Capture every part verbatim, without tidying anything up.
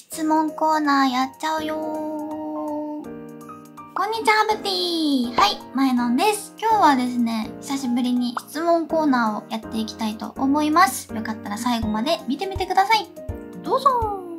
質問コーナーやっちゃうよー。こんにちは、ハブティー。はい、まえのんです。今日はですね、久しぶりに質問コーナーをやっていきたいと思います。よかったら最後まで見てみてください。どうぞー。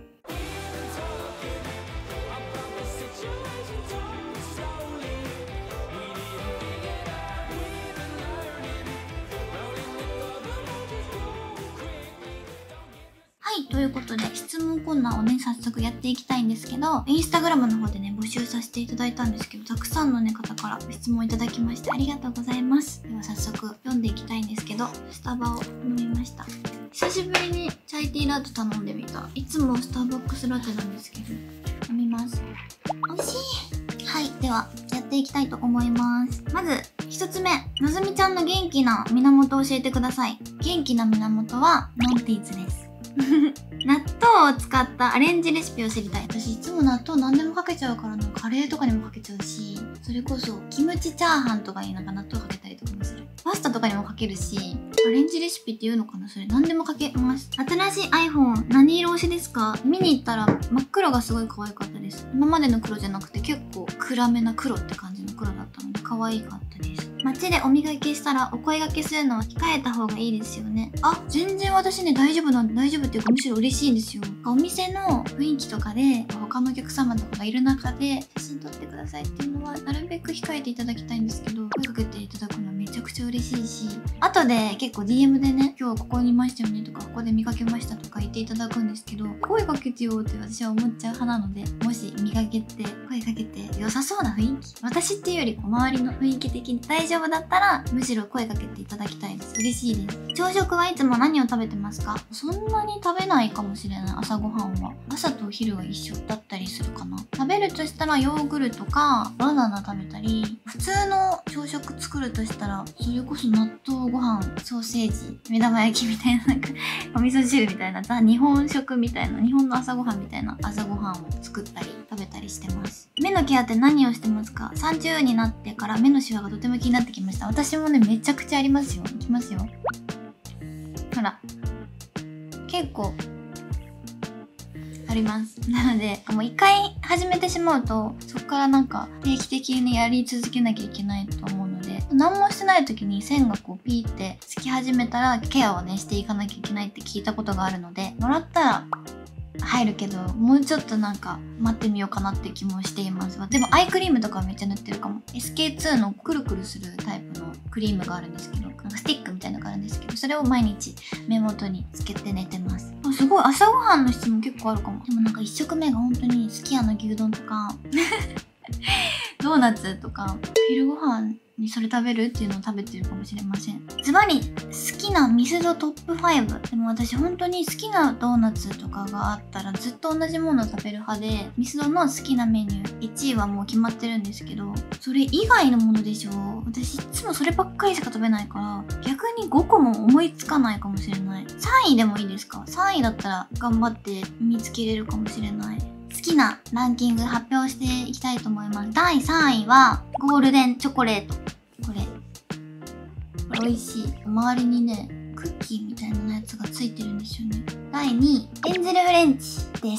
はい、ということで質問コーナーをね、早速やっていきたいんですけど、インスタグラムの方でね、募集させていただいたんですけど、たくさんのね、方から質問いただきましてありがとうございます。では早速読んでいきたいんですけど、スタバを飲みました。久しぶりにチャイティーラテ頼んでみた。いつもスターバックスラテなんですけど、飲みます。美味しい。はい、ではやっていきたいと思います。まず一つ目、のぞみちゃんの元気な源を教えてください。元気な源はノンティーズです。納豆を使ったアレンジレシピを知りたい。私いつも納豆何でもかけちゃうからな。カレーとかにもかけちゃうし、それこそキムチチャーハンとかになんか納豆かけたりとかもする。パスタとかにもかけるし、アレンジレシピっていうのかな、それ何でもかけます。新しい iPhone 何色推しですか？見に行ったら真っ黒がすごい可愛かったです。今までの黒じゃなくて結構暗めな黒って感じの黒だったので可愛かったです。街でお磨きしたらお声掛けするのは控えた方がいいですよね。あ、全然私ね大丈夫なんで、大丈夫っていうかむしろ嬉しいんですよ。お店の雰囲気とかで他のお客様とかがいる中で写真撮ってくださいっていうのはなるべく控えていただきたいんですけど、声かけていただくのはめちゃくちゃ嬉しいし、後で結構 ディーエム でね、今日ここにいましたよねとかここで見かけましたとか言っていただくんですけど、声かけてよって私は思っちゃう派なので、もし見かけて声かけて良さそうな雰囲気、私っていうよりこう周りの雰囲気的に大丈夫だったらむしろ声かけていただきたいです。嬉しいです。朝食はいつも何を食べてますか？そんなに食べないかもしれない。朝ごはんは朝とお昼が一緒だったりするかな。食べるとしたらヨーグルトかバナナ食べたり、普通の朝食作るとしたらそれこそ納豆ご飯、ソーセージ、目玉焼きみたいな、なんかお味噌汁みたいなザ日本食みたいな、日本の朝ごはんみたいな朝ごはんを作ったり食べたりしてます。目のケアって何をしてますか？さんじゅうになってから目のシワがとても気になってきました。私もねめちゃくちゃありますよ。いきますよ。ほら結構あります。なのでもう一回始めてしまうとそこからなんか定期的にやり続けなきゃいけないと思うので、何もしてない時に線がこうピーってつき始めたらケアをねしていかなきゃいけないって聞いたことがあるので、もらったら入るけどもうちょっとなんか待ってみようかなって気もしています。でもアイクリームとかめっちゃ塗ってるかも。 エスケーツー のくるくるするタイプのクリームがあるんですけど、なんかスティックみたいなのがあるんですけど、それを毎日目元につけて寝てます。あ、すごい朝ごはんの質問結構あるかも。でもなんか一食目が本当にすき家の牛丼とかドーナツとか昼ご飯にそれ食べるっていうのを食べてるかもしれません。ズバリ好きなミスドトップファイブ。でも私本当に好きなドーナツとかがあったらずっと同じものを食べる派で、ミスドの好きなメニューいちいはもう決まってるんですけど、それ以外のものでしょ。私いつもそればっかりしか食べないから逆にごこも思いつかないかもしれない。さんいでもいいですか？さんいだったら頑張って見つけれるかもしれない。好きなランキング発表していきたいと思います。だいさんいはゴールデンチョコレート。これこれ美味しい。周りにねクッキーみたいなやつがついてるんですよね。だいにいエンゼルフレンチです。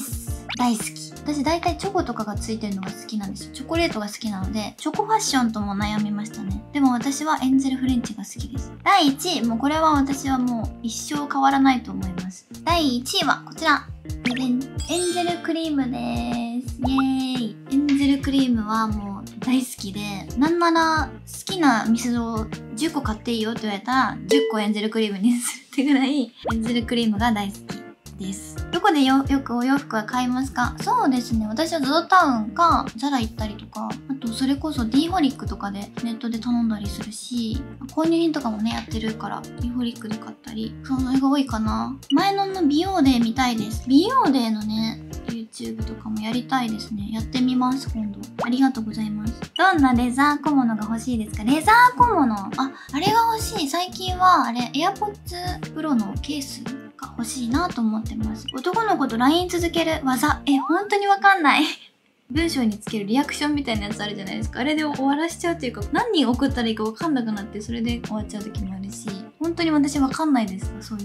大好き。私大体チョコとかがついてるのが好きなんですよ。チョコレートが好きなのでチョコファッションとも悩みましたね。でも私はエンゼルフレンチが好きです。だいいちい、もうこれは私はもう一生変わらないと思います。だいいちいはこちら、エンゼルクリームです。イエーイ。エンゼルクリームはもう大好きで、なんなら好きなミスドをじゅっこ買っていいよって言われたらじゅっこエンゼルクリームにするってぐらいエンゼルクリームが大好きです。どこで よ, よくお洋服は買いますか？そうですね、私は ゾゾ タウンかザラ行ったりとか、あとそれこそ D ホリックとかでネットで頼んだりするし、購入品とかもねやってるから D ホリックで買ったり、それが多いかな。前のの美容デー見たいです。美容デーのね YouTube とかもやりたいですね。やってみます今度。ありがとうございます。どんなレザー小物が欲しいですか？レザー小物、あ、あれが欲しい。最近はあれ AirPods Pro のケースが欲しいなと思ってます。男の子と ライン 続ける技、え、本当にわかんない文章につけるリアクションみたいなやつあるじゃないですか。あれで終わらしちゃうっていうか、何人送ったらいいかわかんなくなってそれで終わっちゃう時もあるし、本当に私わかんないです。そういう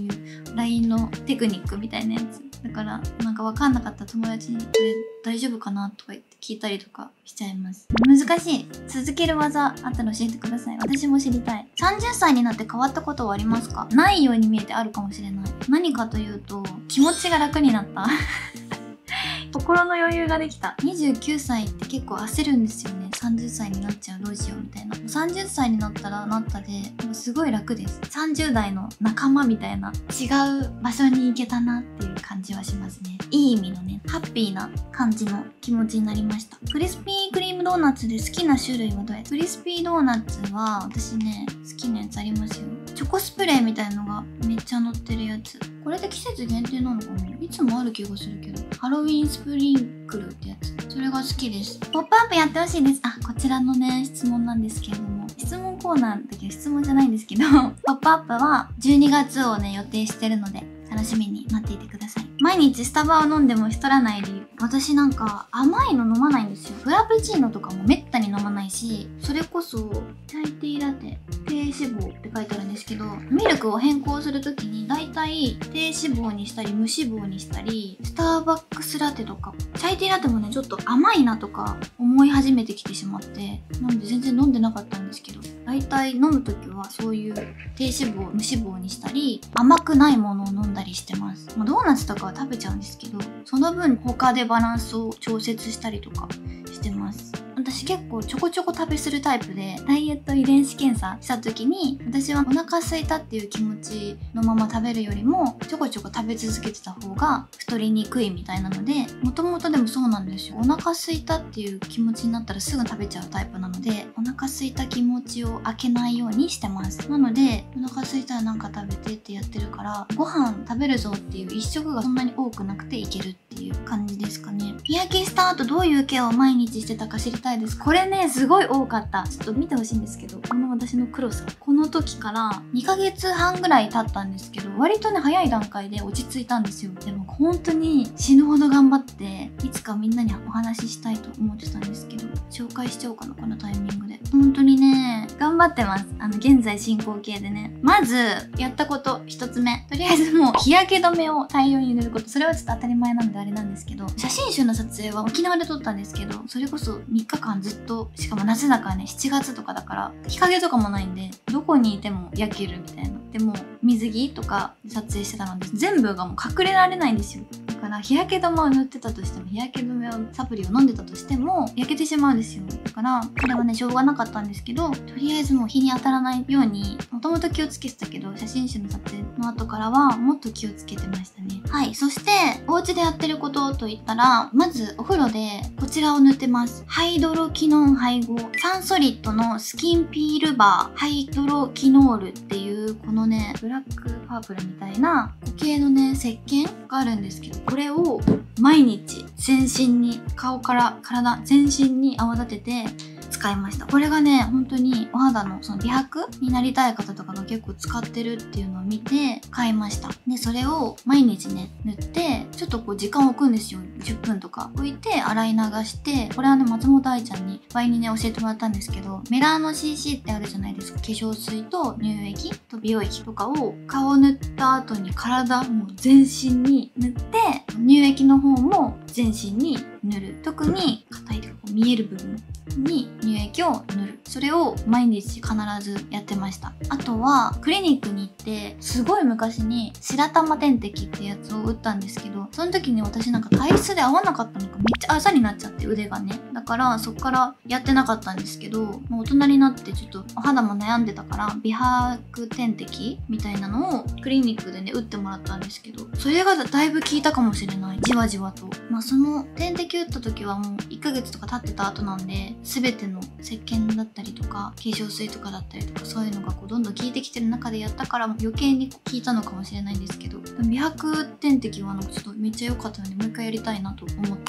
ライン のテクニックみたいなやつだから、なんか分かんなかった友達に「これ大丈夫かな?」とか言って聞いたりとかしちゃいます。難しい。続ける技あったら教えてください。私も知りたい。さんじゅっさいになって変わったことはありますか？ないように見えてあるかもしれない。何かというと、気持ちが楽になった心の余裕ができた。にじゅうきゅうさいって結構焦るんですよね。さんじゅっさいになっちゃう、どうしようみたいな。さんじゅっさいになったらなったで、もうすごい楽です。さんじゅう代の仲間みたいな、違う場所に行けたなっていう感じはしますね。いい意味のね、ハッピーな感じの気持ちになりました。クリスピークリームドーナツで好きな種類はどうやつ？クリスピードーナツは私ね、好きなやつありますよ。チョコスプレーみたいのがめっちゃ乗ってるやつ。これで季節限定なのかな？いつもある気がするけど。ハロウィンスプリンクルってやつ。それが好きです。ポップアップやってほしいです。あ、こちらのね、質問なんですけれども。質問コーナーだけど質問じゃないんですけど、ポップアップはじゅうにがつをね、予定してるので、楽しみに待っていてください。毎日スタバを飲んでも太らない理由。私なんか甘いの飲まないんですよ。フラペチーノとかもめったに飲まないし、それこそチャイティーラテ、低脂肪って書いてあるんですけど、ミルクを変更するときにだいたい低脂肪にしたり無脂肪にしたり、スターバックスラテとか、チャイティーラテもね、ちょっと甘いなとか思い始めてきてしまって、なので全然飲んでなかったんですけど、だいたい飲むときはそういう低脂肪、無脂肪にしたり、甘くないものを飲んだりしてます。まあ、ドーナツとかは食べちゃうんですけど、その分他でバランスを調節したりとかしてます。私結構ちょこちょこ食べするタイプで、ダイエット遺伝子検査した時に、私はお腹空いたっていう気持ちのまま食べるよりもちょこちょこ食べ続けてた方が太りにくいみたいなので、もともとでもそうなんですよ。お腹空いたっていう気持ちになったらすぐ食べちゃうタイプなので、お腹空いた気持ちを開けないようにしてます。なのでお腹空いたらなんか食べてってやってるから、ご飯食べるぞっていう一食がそんなに多くなくていけるっていう感じですかね。日焼けした後どういうケアを毎日してたか知りたいです。これね、すごい多かった。ちょっと見てほしいんですけど、この私の黒さ。この時からにかげつはんぐらい経ったんですけど、割とね、早い段階で落ち着いたんですよ。でも本当に死ぬほど頑張って、いつかみんなにお話ししたいと思ってたんですけど、紹介しちゃおうかな、このタイミングで。本当にね、頑張ってます。あの、現在進行形でね。まず、やったことひとつめ。とりあえずもう、日焼け止めを大量に塗ること。それはちょっと当たり前なんであれなんですけど、写真集の撮影は沖縄で撮ったんですけど、それこそみっかかんずっと、しかも夏だからね、しちがつとかだから、日陰とかもないんで、どこにいても焼けるみたいな。でも、水着とか撮影してたので、全部がもう隠れられないんですよ。だから日焼け止めを塗ってたとしても、日焼け止めをサプリを飲んでたとしても焼けてしまうんですよ。だからこれはねしょうがなかったんですけど、とりあえずもう日に当たらないように、もともと気をつけてたけど、写真集の撮影の後からはもっと気をつけてましたね。はい。そしてお家でやってることといったら、まずお風呂でこちらを塗ってます。ハイドロキノン配合サンソリッドのスキンピールバーハイドロキノールっていうこのねブラックパープルみたいな固形のね石鹸があるんですけど、これを毎日全身に、顔から体全身に泡立てて使いました。これがね本当にお肌のその美白になりたい方とかが結構使ってるっていうのを見て買いました。でそれを毎日ね塗ってちょっとこう時間を置くんですよ。じゅっぷんとか置いて洗い流して、これはね松本愛ちゃんに倍にね教えてもらったんですけど、メラーノ シーシー ってあるじゃないですか。化粧水と乳液と美容液とかを顔塗った後に体もう全身に塗って、乳液の方も全身に塗る。特に硬いとこう見える部分に乳液を塗る。それを毎日必ずやってました。あとはクリニックに行って、すごい昔に白玉点滴ってやつを打ったんですけど、その時に私なんか体質で合わなかったのかめっちゃあざになっちゃって、腕がね。だからそっからやってなかったんですけど、もう大人になってちょっとお肌も悩んでたから美白点滴みたいなのをクリニックでね打ってもらったんですけど、それがだいぶ効いたかもしれない。じわじわと。まあその点滴打った時はもういっかげつとか経ってた後なんで、全ての石鹸だったりとか化粧水とかだったりとか、そういうのがこうどんどん効いてきてる中でやったから余計に効いたのかもしれないんですけど、美白点滴はなんかちょっとめっちゃ良かったので、もう一回やりたいなと思ってます。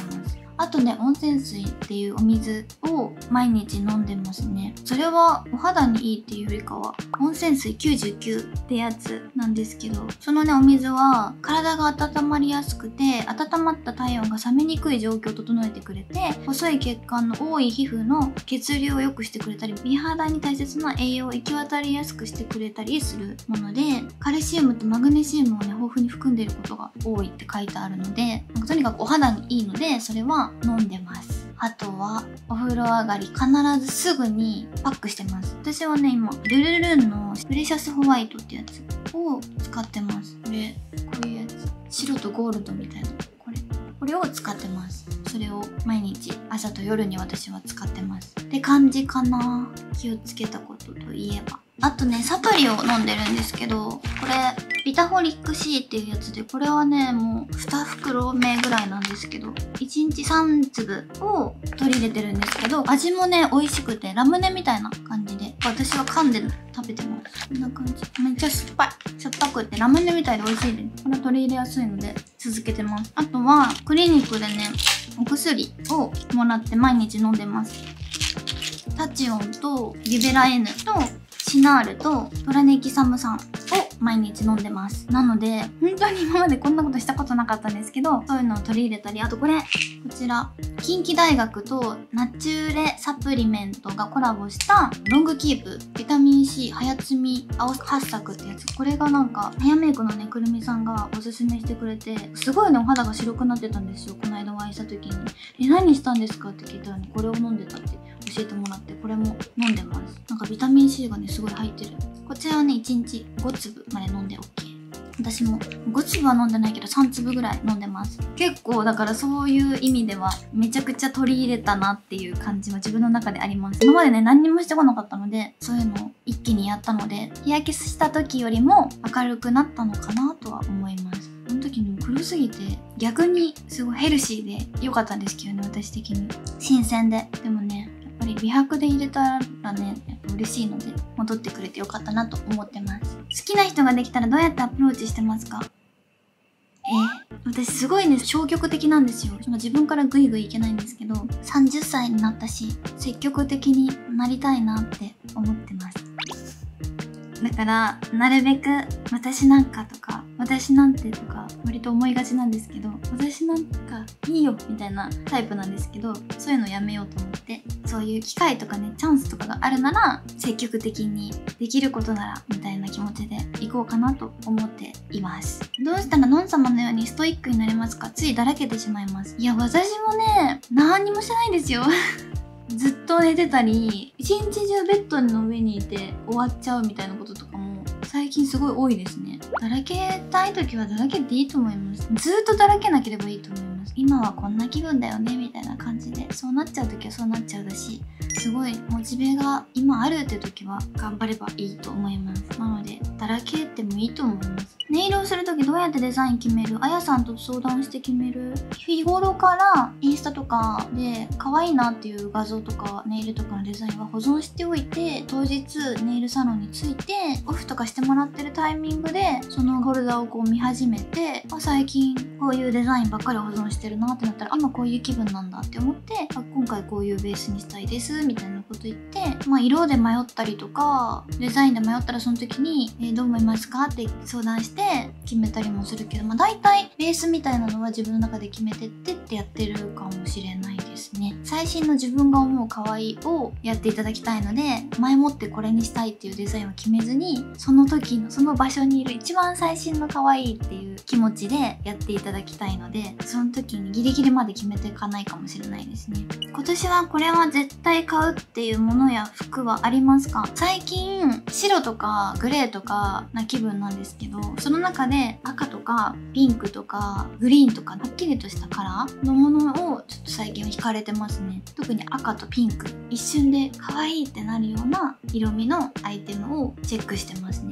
あとね、温泉水っていうお水を毎日飲んでますね。それはお肌にいいっていうよりかは、温泉水きゅうじゅうきゅうってやつなんですけど、そのね、お水は体が温まりやすくて、温まった体温が冷めにくい状況を整えてくれて、細い血管の多い皮膚の血流を良くしてくれたり、美肌に大切な栄養を行き渡りやすくしてくれたりするもので、カルシウムとマグネシウムをね、豊富に含んでいることが多いって書いてあるので、なんかとにかくお肌にいいので、それは飲んでます。あとはお風呂上がり必ずすぐにパックしてます。私はね、今ルルルンのプレシャスホワイトってやつを使ってます。これこういうやつ、白とゴールドみたいな、これこれを使ってます。それを毎日朝と夜に私は使ってますって感じかな。気をつけたことといえば、あとね、サプリを飲んでるんですけど、これビタホリック C っていうやつで、これはね、もうに袋目ぐらいなんですけど、いちにちさんつぶを取り入れてるんですけど、味もね、美味しくて、ラムネみたいな感じで、私は噛んで食べてます。こんな感じ。めっちゃ酸っぱい。しょっぱくて、ラムネみたいで美味しいです。これは取り入れやすいので、続けてます。あとは、クリニックでね、お薬をもらって毎日飲んでます。タチオンとリベラ N とシナールとトラネキサム酸を毎日飲んでます。なので、本当に今までこんなことしたことなかったんですけど、そういうのを取り入れたり、あとこれ、こちら、近畿大学とナチューレサプリメントがコラボしたロングキープビタミン C 早摘み青八作ってやつ。これがなんかヘアメイクのね、くるみさんがおすすめしてくれて、すごいね、お肌が白くなってたんですよ。この間お会いした時に。え、何したんですかって聞いたらね、これを飲んでたって教えてもらって、これも飲んでます。なんかビタミン C がね、すごい入ってる。こちらはね、いちにちごつぶまで飲んで OK。私もごつぶは飲んでないけどさんつぶぐらい飲んでます。結構だからそういう意味ではめちゃくちゃ取り入れたなっていう感じは自分の中であります。今までね、何にもしてこなかったので、そういうのを一気にやったので、日焼けした時よりも明るくなったのかなとは思います。その時に黒すぎて逆にすごいヘルシーで良かったんですけどね、私的に。新鮮で。でもね、やっぱり美白で入れたらね、やっぱ嬉しいので戻ってくれてよかったなと思ってます。好きな人ができたらどうやってアプローチしてますか？えー、私すごいね、消極的なんですよ。自分からグイグイいけないんですけど、さんじゅっさいになったし、積極的になりたいなって思ってます。だから、なるべく私なんかとか、私なんてとか、割と思いがちなんですけど、私なんかいいよみたいなタイプなんですけど、そういうのやめようと思って、そういう機会とかね、チャンスとかがあるなら、積極的にできることなら、みたいな気持ちでいこうかなと思っています。どうしたらノン様のようにストイックになれますか？ついだらけてしまいます。いや、私もね、何にもしてないんですよ。ずっと寝てたり、一日中ベッドの上にいて終わっちゃうみたいなこととかも最近すごい多いですね。だらけたい時はだらけていいと思います。ずーっとだらけなければいいと思います。今はこんな気分だよねみたいな感じで、そうなっちゃう時はそうなっちゃうだし、すごいモチベが今あるって時は頑張ればいいと思います。なので、だらけてもいいと思います。ネイルをする時どうやってデザイン決める？あやさんと相談して決める？日頃からインスタとかで可愛いなっていう画像とかネイルとかのデザインは保存しておいて、当日ネイルサロンに着いてオフとかしてもらってるタイミングでそのフォルダをこう見始めて、あ、最近こういうデザインばっかり保存してるなってなったら、あ、今こういう気分なんだって思って、あ、今回こういうベースにしたいですみたいなこと言って、まあ色で迷ったりとかデザインで迷ったらその時に、えー、どう思いますかって相談して決めたりもするけど、まあ大体ベースみたいなのは自分の中で決めてってってやってるかもしれないですね。最新の自分が思う可愛いをやっていただきたいので、前もってこれにしたいっていうデザインを決めずに、その時のその場所にいる一番最新の可愛いっていう気持ちでやっていただきたいので、その時にギリギリまで決めていかないかもしれないですね。今年はこれは絶対買うっていうものや服はありますか？最近白とかグレーとかな気分なんですけど、その中で赤とかピンクとかグリーンとかはっきりとしたカラーのものをちょっと最近は惹かれてますね。特に赤とピンク、一瞬で可愛いってなるような色味のアイテムをチェックしてますね。ピンク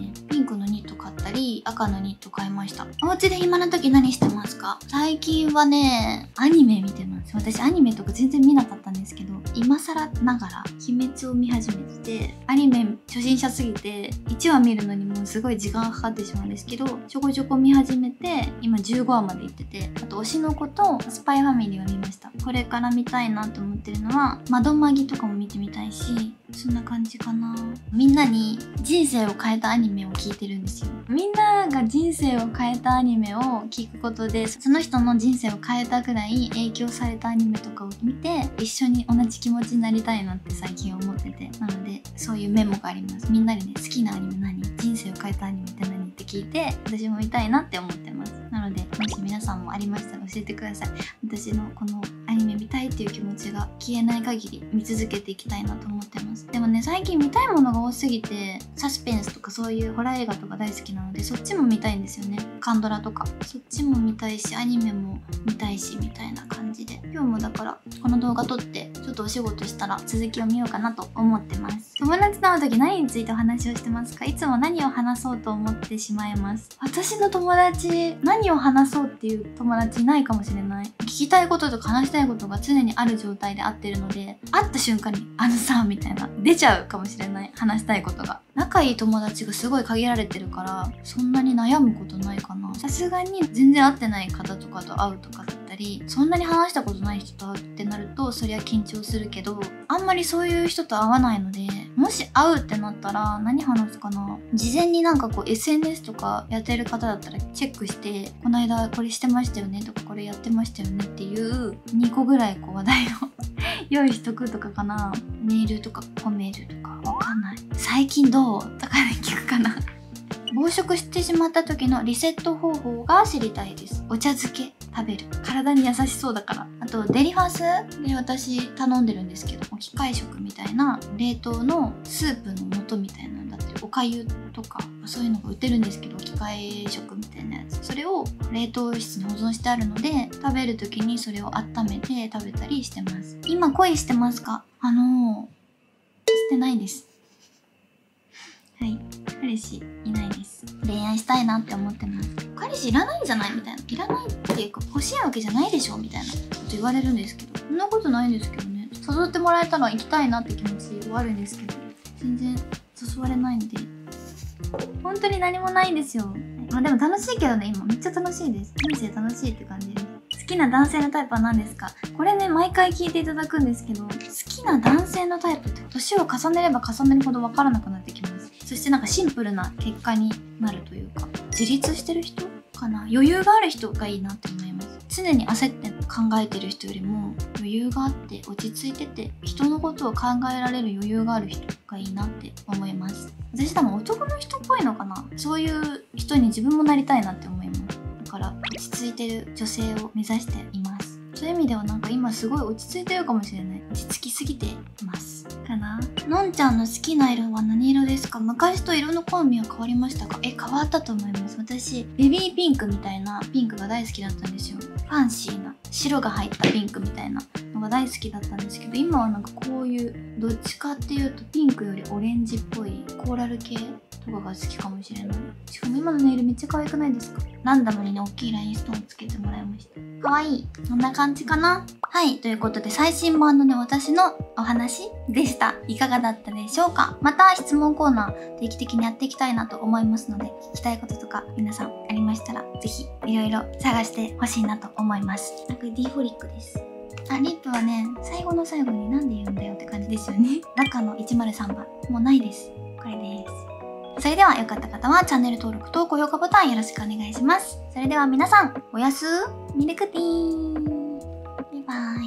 クのニット買ったり、赤のニット買いました。お家で暇な時何してますか？最近はね、アニメ見てます。私アニメとか全然見なかったんですけど、今更ながら鬼滅を見始めてて、アニメ初心者すぎていちわ見るのにもうすごい時間がかかってしまうんですけど、ちょこちょこ見始めて今じゅうごわまで行ってて、あと推しの子とスパイファミリーを見ました。これから見たいなと思ってるのは窓マギとかも見てみたいし、そんな感じかな。みんなに人生を変えたアニメを聞いてるんですよ。みんなが人生を変えたアニメを聞くことで、その人の人生を変えたぐらい影響されたアニメとかを見て、一緒に同じ気持ちになりたいなって最近思ってて、なのでそういうメモがあります。みんなにね、好きなアニメ何、人生を変えたアニメって何って聞いて、私も見たいなって思ってます。なのでもし皆さんもありましたら教えてください。私のこのアニメ見たいっていう気持ちが消えない限り見続けていきたいなと思ってます。でもね、最近見たいものが多すぎて、サスペンスとかそういうホラー映画とか大好きなので、そっちも見たいんですよね。カンドラとかそっちも見たいし、アニメも見たいしみたいな感じで、今日もだからこの動画撮ってちょっとお仕事したら続きを見ようかなと思ってます。友達と会う時何についてお話をしてますか？いつも何を話そうと思ってしまいます。私の友達、何を話そうっていう友達いないかもしれない。聞きたいこととか話したいことが常にある状態で会ってるので、会った瞬間にあのさみたいな出ちゃうかもしれない。話したいことが、仲いい友達がすごい限られてるから、そんなに悩むことないかな。さすがに全然会ってない方とかと会うとかだったり、そんなに話したことない人と会うってなるとそりゃ緊張するけど、あんまりそういう人と会わないので、もし会うってなったら何話すかな。事前になんかこう エスエヌエス とかやってる方だったらチェックして、この間これしてましたよねとかこれやってましたよねっていうにこぐらいこう話題を用意しとくとかかな。メールとかコメールとかわかんない。最近どうとかで聞くかな。暴食してしまった時のリセット方法が知りたいです。お茶漬け食べる、体に優しそうだから。あとデリファスで私頼んでるんですけど、機械食みたいな冷凍のスープの素みたいなのだったり、おかゆとかそういうのが売ってるんですけど、機械食みたいなやつ、それを冷凍室に保存してあるので、食べる時にそれを温めて食べたりしてます。今恋してますか？あのー、してないです。はい、彼氏いないです。恋愛したいなって思ってます。彼氏いらないんじゃないみたいな、いらないっていうか欲しいわけじゃないでしょみたいなこと言われるんですけど、そんなことないんですけどね。誘ってもらえたら行きたいなって気持ちはあるんですけど、全然誘われないんで、本当に何もないんですよ。あ、でも楽しいけどね、今めっちゃ楽しいです。人生楽しいって感じです。好きな男性のタイプは何ですか？これね、毎回聞いていただくんですけど、好きな男性のタイプって年を重ねれば重ねるほど分からなくなってきます。そしてなんかシンプルな結果になるというか、自立してる人かな、余裕がある人がいいなって思います。常に焦って考えてる人よりも余裕があって落ち着いてて、人のことを考えられる余裕がある人がいいなって思います。私多分男の人っぽいのかな、そういう人に自分もなりたいなって思います。だから落ち着いてる女性を目指しています。そういう意味ではなんか今すごい落ち着いてるかもしれない。落ち着きすぎていますかな。のんちゃんの好きな色は何色ですか？昔と色の好みは変わりましたか？え、変わったと思います。私ベビーピンクみたいなピンクが大好きだったんですよ。ファンシーな白が入ったピンクみたいなのが大好きだったんですけど、今はなんかこういうどっちかっていうとピンクよりオレンジっぽいコーラル系とかが好きかもしれない。しかも今のネイルめっちゃ可愛くないですか？ランダムにね、大きいラインストーンつけてもらいました。可愛い。こんな感じかな。はい、ということで最新版のね、私のお話でした。いかがだったでしょうか？また質問コーナー定期的にやっていきたいなと思いますので、聞きたいこととか皆さんありましたらぜひいろいろ探してほしいなと思います。なんか D フォリックです。あ、リップはね、最後の最後になんで言うんだよって感じですよね。中のいちまるさんばんもうないです。これです。それでは良かった方はチャンネル登録と高評価ボタンよろしくお願いします。それでは皆さん、おやすみるくぴー。バイバイ。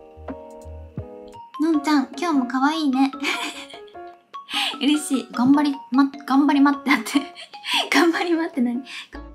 のんちゃん、今日も可愛いね。嬉しい。頑張り、ま、頑張り待ってあって。頑張り待って何？